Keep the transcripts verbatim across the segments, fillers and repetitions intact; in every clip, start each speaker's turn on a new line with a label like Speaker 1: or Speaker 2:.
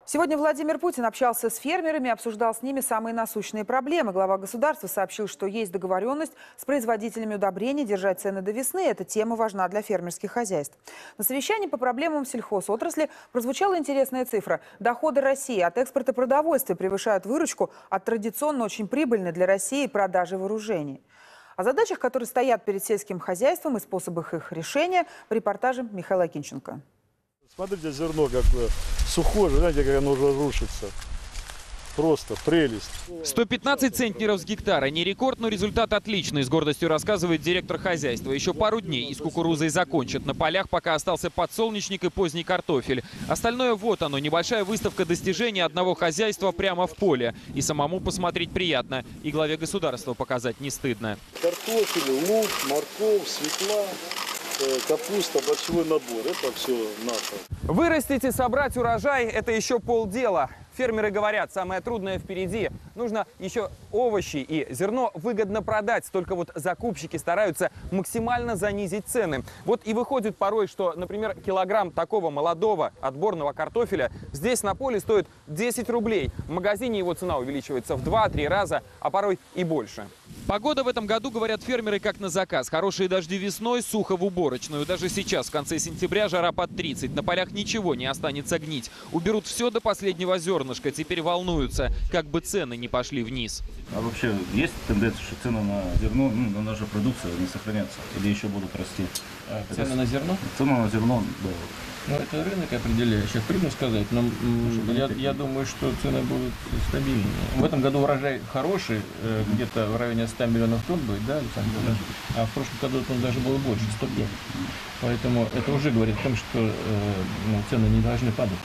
Speaker 1: Сегодня Владимир Путин общался с фермерами, обсуждал с ними самые насущные проблемы. Глава государства сообщил, что есть договоренность с производителями удобрений держать цены до весны. Эта тема важна для фермерских хозяйств. На совещании по проблемам сельхозотрасли прозвучала интересная цифра. Доходы России от экспорта продовольствия превышают выручку от традиционно очень прибыльной для России продажи вооружений. О задачах, которые стоят перед сельским хозяйством и способах их решения, в репортаже Михаила Акинченко.
Speaker 2: Смотрите, зерно какое сухое, знаете, как оно уже рушится. Просто прелесть.
Speaker 3: сто пятнадцать центнеров с гектара. Не рекорд, но результат отличный, с гордостью рассказывает директор хозяйства. Еще пару дней и с кукурузой закончат. На полях пока остался подсолнечник и поздний картофель. Остальное вот оно, небольшая выставка достижений одного хозяйства прямо в поле. И самому посмотреть приятно. И главе государства показать не стыдно.
Speaker 2: Картофель, лук, морковь, свекла, капуста, борщевой набор. Это все наше.
Speaker 4: Вырастить и собрать урожай – это еще полдела. Фермеры говорят, самое трудное впереди. Нужно еще овощи и зерно выгодно продать. Только вот закупщики стараются максимально занизить цены. Вот и выходит порой, что, например, килограмм такого молодого отборного картофеля здесь на поле стоит десять рублей. В магазине его цена увеличивается в два-три раза, а порой и больше.
Speaker 3: Погода в этом году, говорят фермеры, как на заказ. Хорошие дожди весной, сухо в уборочную. Даже сейчас, в конце сентября, жара под тридцать. На полях ничего не останется гнить. Уберут все до последнего зернышка. Теперь волнуются, как бы цены не пошли вниз.
Speaker 5: А вообще есть тенденция, что цены на зерно, ну, на нашу продукцию не сохранятся? Или еще будут расти?
Speaker 6: А, цены на зерно?
Speaker 5: Цены на зерно, да.
Speaker 6: Ну, это рынок определяет. Сейчас трудно сказать, но я, я думаю, что цены будут стабильнее. В этом году урожай хороший, где-то в районе ста миллионов тонн будет, да, Александр? Да. А в прошлом году он даже был больше, сто пять. Поэтому это уже говорит о том, что ну, цены не должны падать.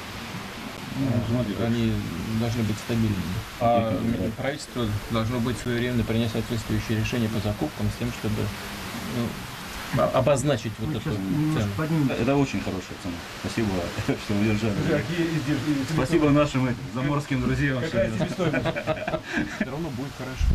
Speaker 6: Ну, они должны быть стабильными. А правительство должно быть своевременно принять соответствующие решения по закупкам с тем, чтобы ну, обозначить вот эту цену.
Speaker 5: Это очень хорошая цена. Спасибо, что вы держали. Спасибо нашим заморским друзьям.
Speaker 6: Все равно будет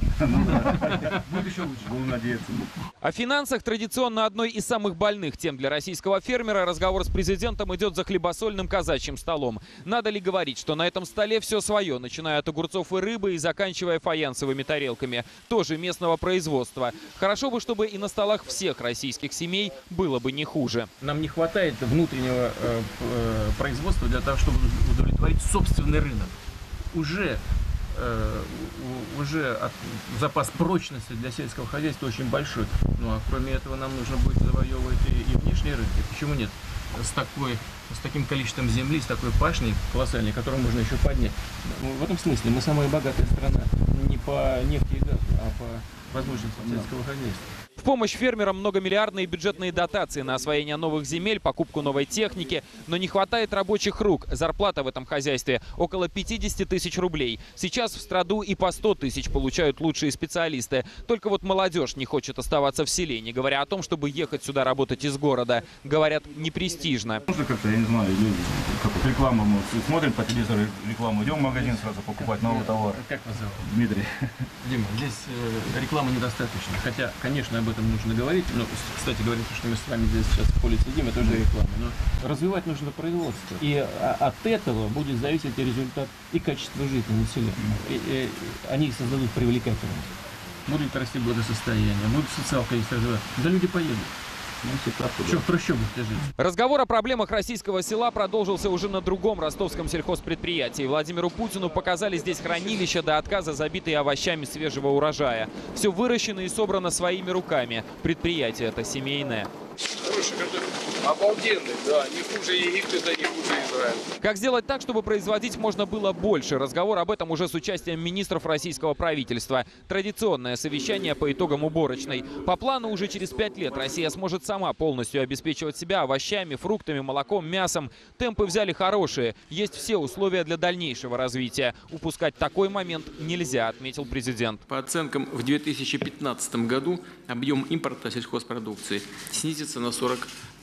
Speaker 6: хорошо. Будет еще лучше.
Speaker 5: Будем надеяться.
Speaker 3: О финансах традиционно одной из самых больных тем для российского фермера. Разговор с президентом идет за хлебосольным казачьим столом. Надо ли говорить, что на этом столе все свое, начиная от огурцов и рыбы и заканчивая фаянсовыми тарелками. Тоже местного производства. Хорошо бы, чтобы и на столах всех российских семей было бы не хуже.
Speaker 6: Нам не хватает внутреннего э, э, производства для того, чтобы удовлетворить собственный рынок. Уже, э, уже от, запас прочности для сельского хозяйства очень большой. Ну а кроме этого нам нужно будет завоевывать и, и внешние рынки. Почему нет? С, такой, с таким количеством земли, с такой пашней колоссальной, которую можно еще поднять. В этом смысле мы самая богатая страна не по нефти и газу, а по возможностям сельского хозяйства.
Speaker 3: В помощь фермерам многомиллиардные бюджетные дотации на освоение новых земель, покупку новой техники. Но не хватает рабочих рук. Зарплата в этом хозяйстве около пятидесяти тысяч рублей. Сейчас в страду и по сто тысяч получают лучшие специалисты. Только вот молодежь не хочет оставаться в селе, не говоря о том, чтобы ехать сюда работать из города. Говорят, непрестижно.
Speaker 5: Можно как-то, я не знаю, как вот рекламу мы смотрим по телевизору, рекламу, идем в магазин сразу покупать новый товар.
Speaker 6: Как вас зовут?
Speaker 5: Дмитрий.
Speaker 6: Дима, здесь э, рекламы недостаточно. Хотя, конечно, об этом нужно говорить. Но, кстати, говорить, что мы с вами здесь сейчас в поле сидим, это уже реклама. Но развивать нужно производство. И от этого будет зависеть и результат, и качество жизни населения. И, и, они создадут привлекательность. Будет расти благосостояние, будет социалка здесь развиваться. Да люди поедут. Что в трущобах жить?
Speaker 3: Разговор о проблемах российского села продолжился уже на другом ростовском сельхозпредприятии. Владимиру Путину показали здесь хранилища до отказа, забитые овощами свежего урожая. Все выращено и собрано своими руками. Предприятие это семейное.
Speaker 7: Хороший картофель. Обалденный, да. Не хуже Египта, не хуже Израиля.
Speaker 3: Как сделать так, чтобы производить можно было больше? Разговор об этом уже с участием министров российского правительства. Традиционное совещание по итогам уборочной. По плану уже через пять лет Россия сможет сама полностью обеспечивать себя овощами, фруктами, молоком, мясом. Темпы взяли хорошие. Есть все условия для дальнейшего развития. Упускать такой момент нельзя, отметил президент.
Speaker 8: По оценкам, в две тысячи пятнадцатом году объем импорта сельхозпродукции снизится на сорок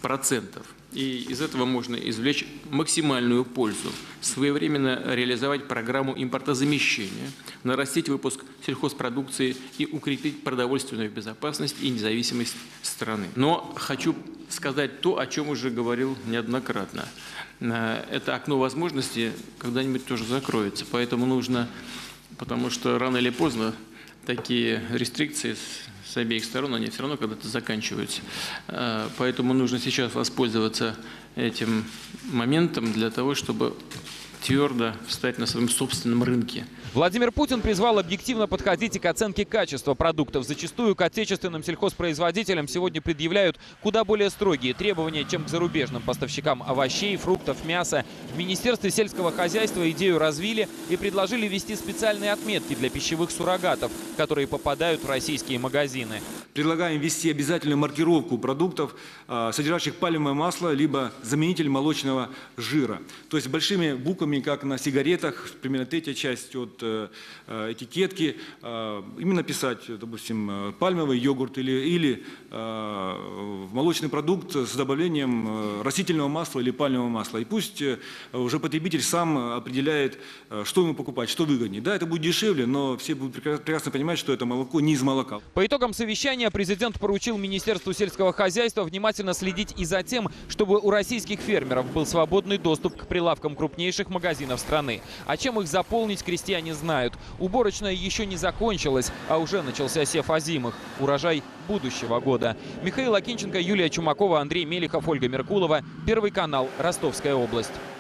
Speaker 8: процентов. И из этого можно извлечь максимальную пользу, своевременно реализовать программу импортозамещения, нарастить выпуск сельхозпродукции и укрепить продовольственную безопасность и независимость страны. Но хочу сказать то, о чем уже говорил неоднократно. Это окно возможностей когда-нибудь тоже закроется, поэтому нужно, потому что рано или поздно такие рестрикции с обеих сторон, они все равно когда-то заканчиваются. Поэтому нужно сейчас воспользоваться этим моментом для того, чтобы твердо встать на своем собственном рынке.
Speaker 3: Владимир Путин призвал объективно подходить и к оценке качества продуктов. Зачастую к отечественным сельхозпроизводителям сегодня предъявляют куда более строгие требования, чем к зарубежным поставщикам овощей, фруктов, мяса. В Министерстве сельского хозяйства идею развили и предложили ввести специальные отметки для пищевых суррогатов, которые попадают в российские магазины.
Speaker 9: Предлагаем ввести обязательную маркировку продуктов, содержащих пальмовое масло, либо заменитель молочного жира. То есть большими буквами, как на сигаретах, примерно третья часть от этикетки, именно писать, допустим, пальмовый йогурт или, или молочный продукт с добавлением растительного масла или пальмового масла. И пусть уже потребитель сам определяет, что ему покупать, что выгоднее. Да, это будет дешевле, но все будут прекрасно понимать, что это молоко не из молока.
Speaker 3: По итогам совещания президент поручил Министерству сельского хозяйства внимательно следить и за тем, чтобы у российских фермеров был свободный доступ к прилавкам крупнейших магазинов страны. А чем их заполнить, крестьяне знают. Уборочная еще не закончилась, а уже начался сев озимых. Урожай будущего года. Михаил Акинченко, Юлия Чумакова, Андрей Мелихов, Ольга Меркулова. Первый канал. Ростовская область.